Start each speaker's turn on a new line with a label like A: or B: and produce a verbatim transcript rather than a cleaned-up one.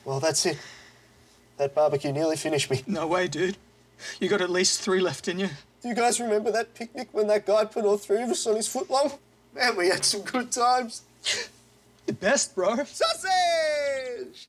A: Well, that's it. That barbecue nearly finished me.
B: No way, dude. You got at least three left in you.
A: Do you guys remember that picnic when that guy put all three of us on his footlong? Man, we had some good times.
B: The best, bro.
A: Sausage!